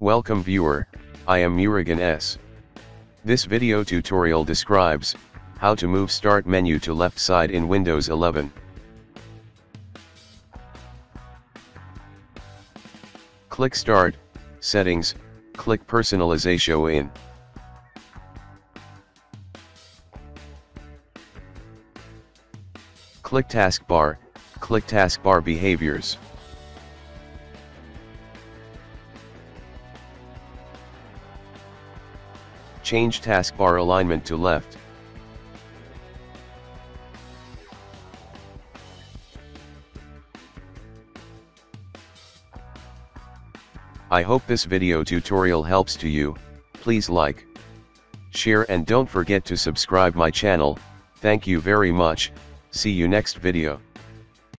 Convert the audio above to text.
Welcome viewer, I am Murugan S. This video tutorial describes how to move Start menu to left side in Windows 11. Click Start, Settings, click Personalization. Click Taskbar, click Taskbar Behaviors. Change taskbar alignment to left. I hope this video tutorial helps to you. Please like, share and don't forget to subscribe my channel. Thank you very much. See you next video.